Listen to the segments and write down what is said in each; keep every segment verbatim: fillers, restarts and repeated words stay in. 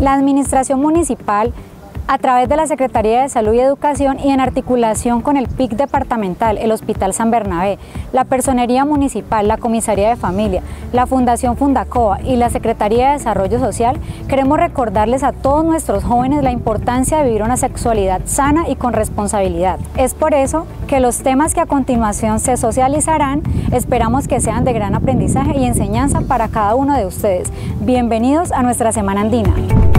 La Administración Municipal, a través de la Secretaría de Salud y Educación y en articulación con el P I C departamental, el Hospital San Bernabé, la Personería Municipal, la Comisaría de Familia, la Fundación Fundacoa y la Secretaría de Desarrollo Social, queremos recordarles a todos nuestros jóvenes la importancia de vivir una sexualidad sana y con responsabilidad. Es por eso que los temas que a continuación se socializarán esperamos que sean de gran aprendizaje y enseñanza para cada uno de ustedes. Bienvenidos a nuestra Semana Andina.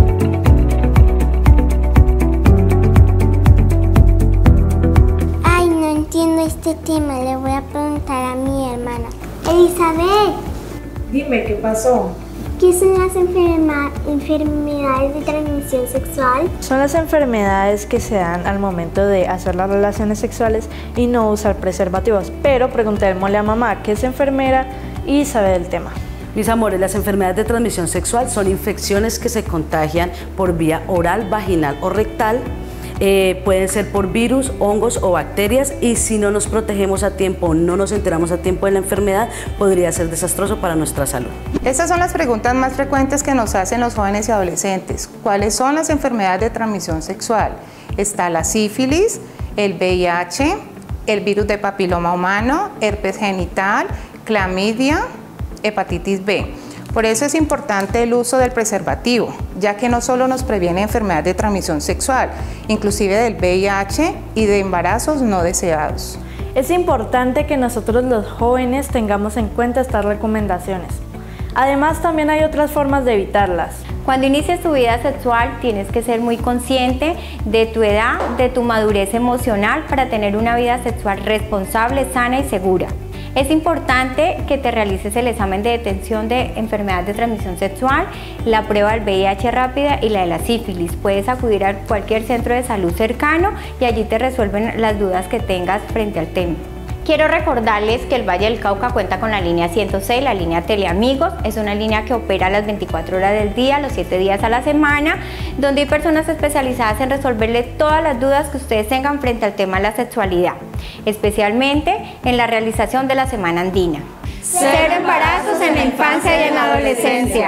Entiendo este tema, le voy a preguntar a mi hermana. Elizabeth. Dime, ¿qué pasó? ¿Qué son las enferma enfermedades de transmisión sexual? Son las enfermedades que se dan al momento de hacer las relaciones sexuales y no usar preservativos. Pero preguntémosle a mamá, que es enfermera y sabe del tema. Mis amores, las enfermedades de transmisión sexual son infecciones que se contagian por vía oral, vaginal o rectal. Eh, pueden ser por virus, hongos o bacterias, y si no nos protegemos a tiempo, no nos enteramos a tiempo de la enfermedad, podría ser desastroso para nuestra salud. Estas son las preguntas más frecuentes que nos hacen los jóvenes y adolescentes. ¿Cuáles son las enfermedades de transmisión sexual? Está la sífilis, el V I H, el virus de papiloma humano, herpes genital, clamidia, hepatitis B. Por eso es importante el uso del preservativo, ya que no solo nos previene enfermedades de transmisión sexual, inclusive del V I H y de embarazos no deseados. Es importante que nosotros los jóvenes tengamos en cuenta estas recomendaciones. Además, también hay otras formas de evitarlas. Cuando inicies tu vida sexual tienes que ser muy consciente de tu edad, de tu madurez emocional para tener una vida sexual responsable, sana y segura. Es importante que te realices el examen de detección de enfermedades de transmisión sexual, la prueba del V I H rápida y la de la sífilis. Puedes acudir a cualquier centro de salud cercano y allí te resuelven las dudas que tengas frente al tema. Quiero recordarles que el Valle del Cauca cuenta con la línea ciento seis, la línea Teleamigos. Es una línea que opera las veinticuatro horas del día, los siete días a la semana, donde hay personas especializadas en resolverle todas las dudas que ustedes tengan frente al tema de la sexualidad, especialmente en la realización de la Semana Andina. Cero embarazos en la infancia y en la adolescencia.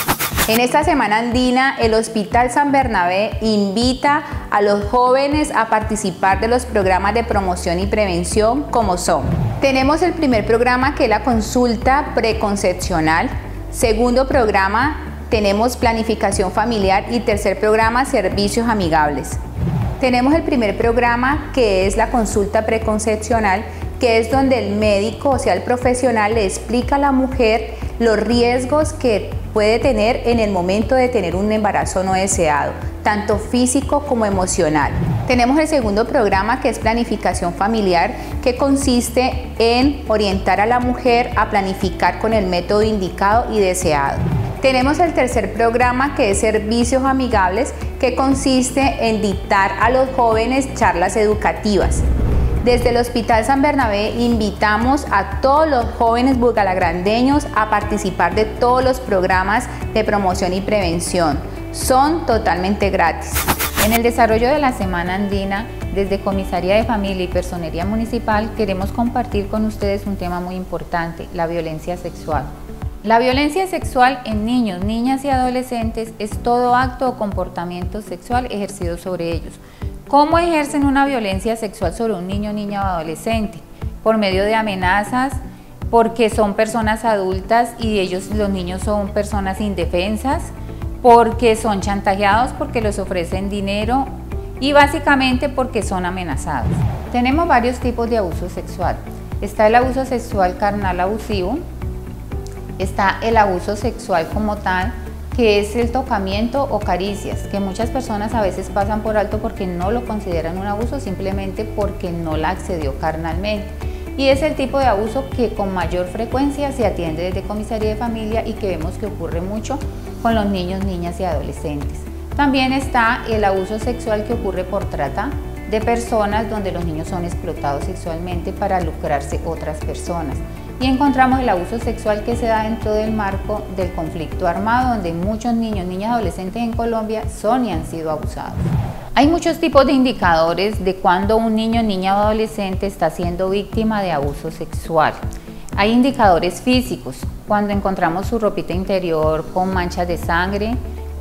En esta Semana Andina, el Hospital San Bernabé invita a los jóvenes a participar de los programas de promoción y prevención como son. Tenemos el primer programa, que es la consulta preconcepcional. Segundo programa, tenemos planificación familiar, y tercer programa, servicios amigables. Tenemos el primer programa, que es la consulta preconcepcional, que es donde el médico, o sea el profesional, le explica a la mujer los riesgos que puede tener en el momento de tener un embarazo no deseado, tanto físico como emocional. Tenemos el segundo programa, que es planificación familiar, que consiste en orientar a la mujer a planificar con el método indicado y deseado. Tenemos el tercer programa, que es servicios amigables, que consiste en dictar a los jóvenes charlas educativas. Desde el Hospital San Bernabé invitamos a todos los jóvenes bugalagrandeños a participar de todos los programas de promoción y prevención. Son totalmente gratis. En el desarrollo de la Semana Andina, desde Comisaría de Familia y Personería Municipal, queremos compartir con ustedes un tema muy importante: la violencia sexual. La violencia sexual en niños, niñas y adolescentes es todo acto o comportamiento sexual ejercido sobre ellos. ¿Cómo ejercen una violencia sexual sobre un niño, niña o adolescente? Por medio de amenazas, porque son personas adultas y ellos, los niños, son personas indefensas, porque son chantajeados, porque les ofrecen dinero y básicamente porque son amenazados. Tenemos varios tipos de abuso sexual. Está el abuso sexual carnal abusivo, está el abuso sexual como tal, que es el tocamiento o caricias, que muchas personas a veces pasan por alto porque no lo consideran un abuso, simplemente porque no la accedió carnalmente. Y es el tipo de abuso que con mayor frecuencia se atiende desde Comisaría de Familia y que vemos que ocurre mucho con los niños, niñas y adolescentes. También está el abuso sexual que ocurre por trata de personas, donde los niños son explotados sexualmente para lucrarse otras personas. Y encontramos el abuso sexual que se da dentro del marco del conflicto armado, donde muchos niños, niñas y adolescentes en Colombia son y han sido abusados. Hay muchos tipos de indicadores de cuando un niño, niña o adolescente está siendo víctima de abuso sexual. Hay indicadores físicos, cuando encontramos su ropita interior con manchas de sangre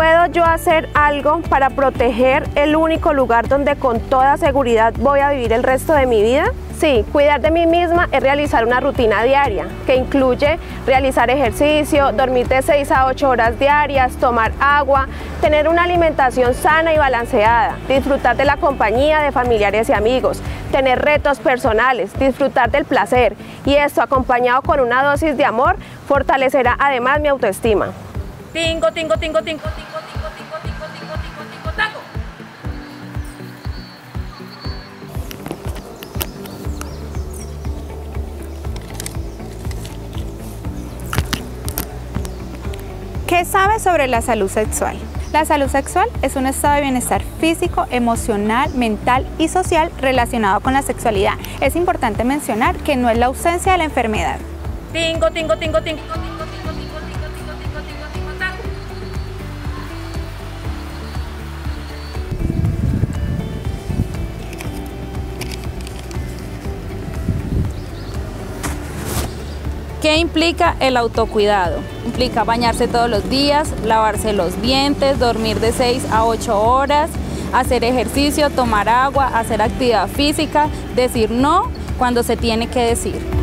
¿Puedo yo hacer algo para proteger el único lugar donde con toda seguridad voy a vivir el resto de mi vida? Sí, cuidar de mí misma es realizar una rutina diaria que incluye realizar ejercicio, dormir de seis a ocho horas diarias, tomar agua, tener una alimentación sana y balanceada, disfrutar de la compañía de familiares y amigos, tener retos personales, disfrutar del placer, y esto acompañado con una dosis de amor fortalecerá además mi autoestima. Tingo, tingo, tingo, tingo, tingo, tingo, tingo, tingo, tingo, tingo, tingo, tango. ¿Qué sabes sobre la salud sexual? La salud sexual es un estado de bienestar físico, emocional, mental y social relacionado con la sexualidad. Es importante mencionar que no es la ausencia de la enfermedad. Tingo, tingo, tingo, tingo, tingo, tingo, tingo, tingo, tingo, tingo, tingo, tingo, tingo, tango. ¿Qué implica el autocuidado? Implica bañarse todos los días, lavarse los dientes, dormir de seis a ocho horas, hacer ejercicio, tomar agua, hacer actividad física, decir no cuando se tiene que decir.